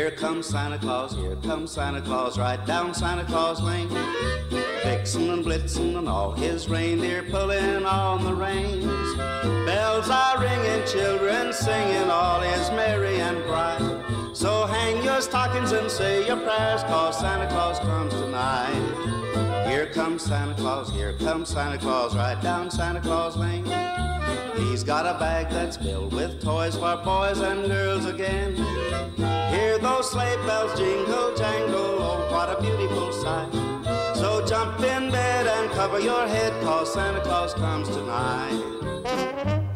Here comes Santa Claus, here comes Santa Claus, right down Santa Claus Lane. Vixen and Blitzen and all his reindeer pulling on the reins. Bells are ringing, children singing, all is merry and bright. So hang your stockings and say your prayers, 'cause Santa Claus comes tonight. Here comes Santa Claus, here comes Santa Claus, right down Santa Claus Lane. He's got a bag that's filled with toys for boys and girls again. Hear those sleigh bells jingle, jangle, oh, what a beautiful sight. So jump in bed and cover your head, 'cause Santa Claus comes tonight.